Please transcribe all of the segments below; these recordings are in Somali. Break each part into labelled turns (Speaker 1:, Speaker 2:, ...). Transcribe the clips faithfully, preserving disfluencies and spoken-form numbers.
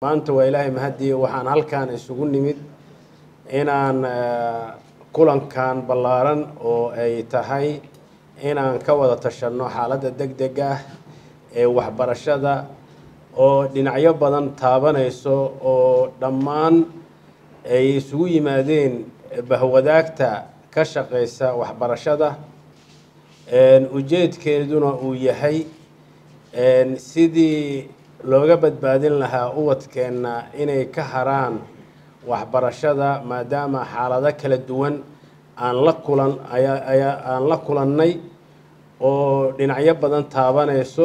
Speaker 1: maanta waa ilaahay mahadiyo waxaan halkaan isugu nimid inaan kulankan ballaaran oo ay tahay inaan ka wada tashanno xaaladda degdega ah ee waxbarashada oo dhinacyo badan taabanayso oo dhammaan ay isugu yimaadeen bahwadaagta ka shaqeysa waxbarashada ujeedkeeduna uu yahay sidii looga badbaadin lahaa ubadkeena inay ka haraan waxbarashada maadaama xaalado kala duwan aan la kulan ayaa aan la kulannay oo dhinacyo badan taabanayso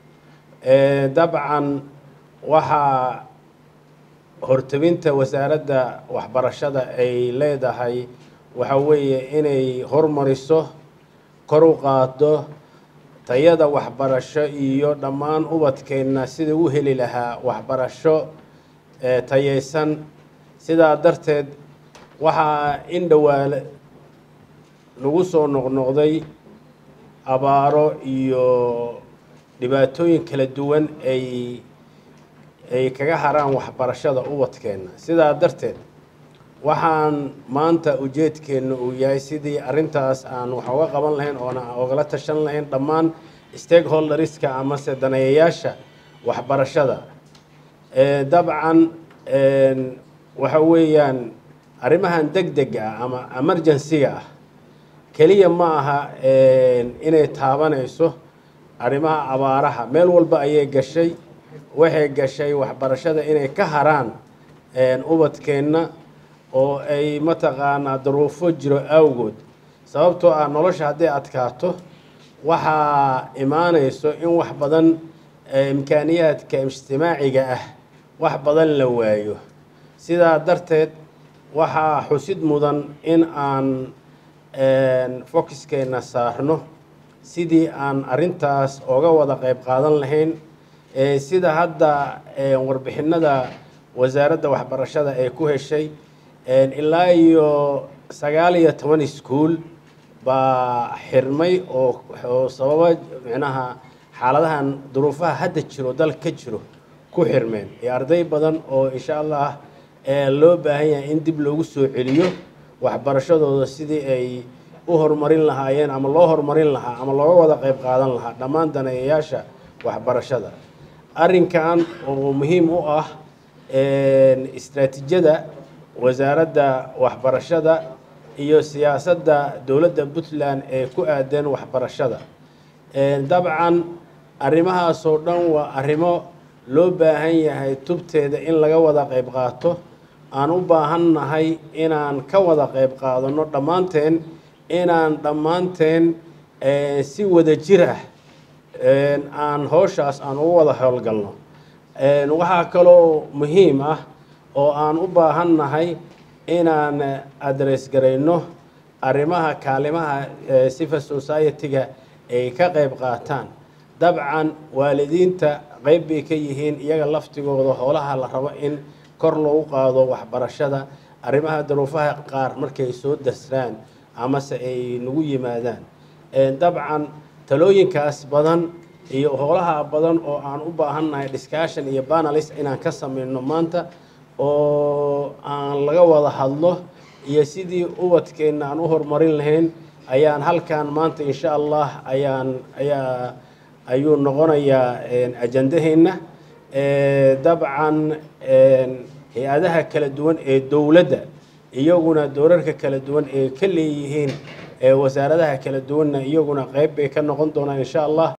Speaker 1: dabcan waxaa hortabinta wasaaradda waxbarashada ay leedahay waxa weeye inay hormariso kor u qaado tayada waxbarasho iyo dhammaan ubadkeena sida u heli lahaa waxbarasho tayeysan sidaa darteed waxaa in dhawaale lagu soo noqnoqday abaaro iyo dhibaatooyin kala duwan ay ay kaga haraan waxbarashada ubadkeena sidaa darteed waxaan maanta ujeedkeena uu yahay sidii arrintaas aan wax uga qaban lahayn oo aan ogala tashan lahayn dhammaan stakeholderska ama se daneeyayaasha waxbarashada dabcan waxa weeyaan arrimahan degdega ah ama emergency-ga ah keliya ma aha inay taabanayso arrimaha abaaraha meel walba ayay gashay waxay gashay waxbarashada inay ka haraan ubadkeena oo ay mataqaanaa duruufo jiro awgood sababtoo ah nolosha hadday adkaato waxaa imaanayso in wax badan imkaaniyaadka ijtimaaciga ah wax badan la waayo sidaa darteed waxaa xusid mudan in aan focuskeena saarno sidii aan arrintaas oga wada qayb qaadan lahayn sida hadda warbixinada wasaaradda waxbarashada ay ku heshay ilaa iyo sagaal iyo toban iskuul baa xirmay oo oo sababa micnaha xaaladahan duruufaha hadda jiro dalka ka jiro ku xirmeen ee arday badan oo insha Allah loo baahan yahay in dib loogu soo celiyo waxbarashadooda sidii ay u horumarin lahaayeen ama loo horumarin lahaa ama looga wada qayb qaadan lahaa dhammaan daneeyayaasha waxbarashada arrinkan oo muhiim u ah istiraatiijiyada wasaaradda waxbarashada iyo siyaasadda dowladda Puntland ee ku aadan waxbarashada dabcan arrimahaas oo dhan waa arrimo loo baahan yahay tubteeda in laga wada qayb qaato aan u baahannahay inaan ka wada qayb qaadano dhammaanteen inaan dhammaanteen si wada jir ah aan howshaas aan ugu wada howlgalno waxaa kaloo muhiim ah oo aan u baahannahay inaan address garayno arrimaha kaalimaha civil society-ga ay ka qayb qaataan dabcan waalidiinta qayb bay ka yihiin iyaga laftigooda howlaha la rabo in kor loogu qaado waxbarashada arrimaha duruufaha qaar markay soo dasraan ama se ay nagu yimaadaan dabcan talooyinkaas badan iyo howlaha badan oo aan u baahannahay discussion iyo panelist inaan ka sameeyno maanta oo aan laga wada hadlo iyo sidii ubadkeena aan u horumarin lahayn ayaan halkaan maanta insha Allah ayaan ayaa ayuu noqonayaa ajandaheena dabcan hay-adaha kala duwan ee dowladda iyaguna doorarka kala duwan ee ka leeyihiin wasaaradaha kala duwanna iyaguna qayb bay ka noqon doonaan insha Allah